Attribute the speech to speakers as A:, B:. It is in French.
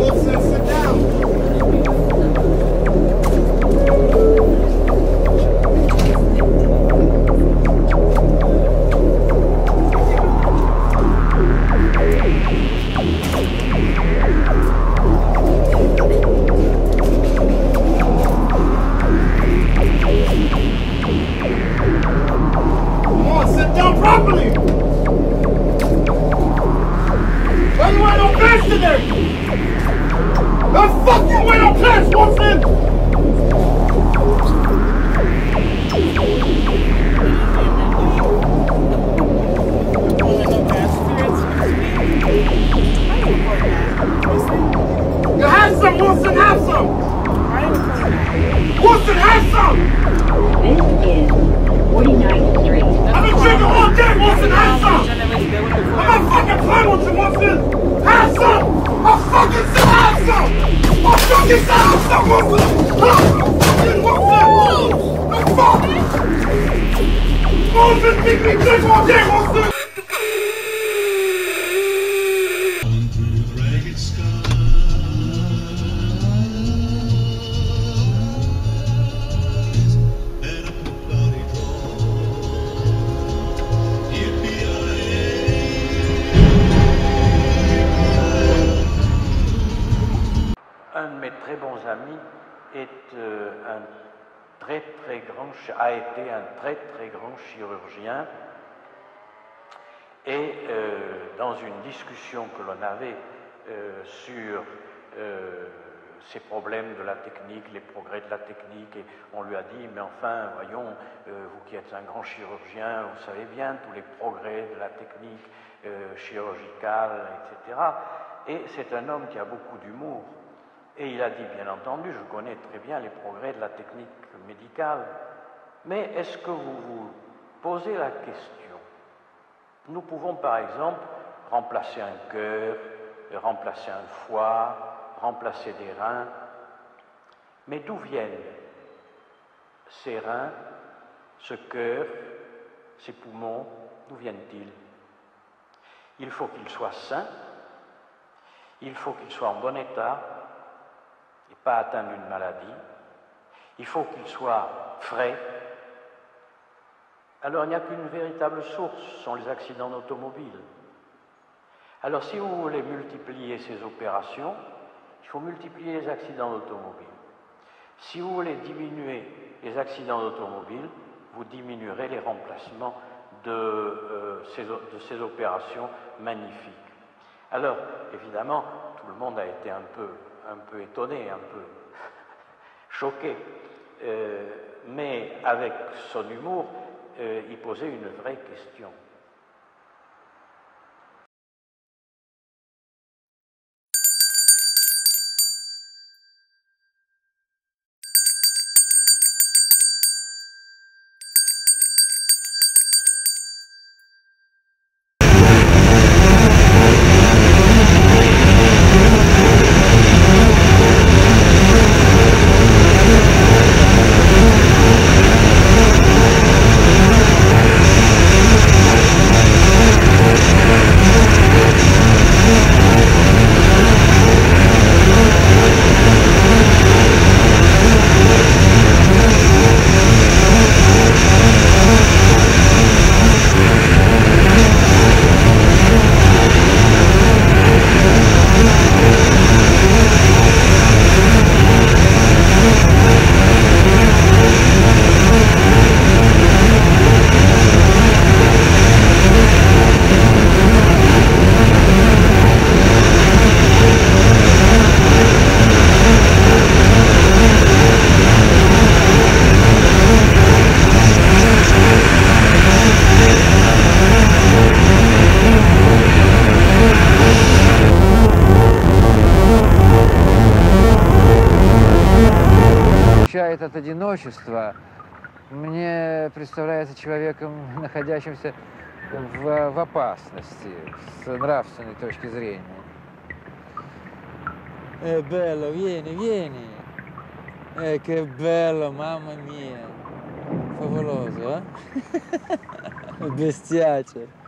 A: Wilson, sit down. Come on, sit down properly. Why you ain't no pants today? The fuck you ain't no pants, Wilson? You have some, Wilson, have some! Wilson, have some!
B: This is 49th Street.
A: I've been drinking all day, Wilson, have some! I'm not fucking playing with you, Wilson! Have some! I fucking said have some! I fucking said have some, Wilson! Fucking Wilson! The fuck? Wilson, make me drink all day, Wilson!
C: Un de mes très bons amis est a été un très grand chirurgien et dans une discussion que l'on avait sur ces problèmes de la technique, les progrès de la technique, et on lui a dit, mais enfin, voyons, vous qui êtes un grand chirurgien, vous savez bien tous les progrès de la technique chirurgicale, etc. Et c'est un homme qui a beaucoup d'humour. Et il a dit, bien entendu, je connais très bien les progrès de la technique médicale, mais est-ce que vous vous posez la question? Nous pouvons par exemple remplacer un cœur, remplacer un foie, remplacer des reins, mais d'où viennent ces reins, ce cœur, ces poumons, d'où viennent-ils? Il faut qu'ils soient sains, il faut qu'ils soient en bon état, et pas atteint d'une maladie. Il faut qu'il soit frais. Alors il n'y a qu'une véritable source, ce sont les accidents d'automobile. Alors si vous voulez multiplier ces opérations, il faut multiplier les accidents d'automobile. Si vous voulez diminuer les accidents d'automobile, vous diminuerez les remplacements de ces opérations magnifiques. Alors évidemment, tout le monde a été un peu étonné, un peu choqué, mais avec son humour, il posait une vraie question.
D: От одиночества, мне представляется человеком, находящимся в опасности с нравственной точки зрения. Bello, vieni, vieni. Che bello, mamma mia. Favoloso, eh? Bestiace.